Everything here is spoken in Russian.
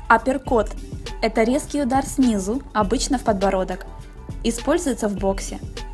Апперкот – это резкий удар снизу, обычно в подбородок. Используется в боксе.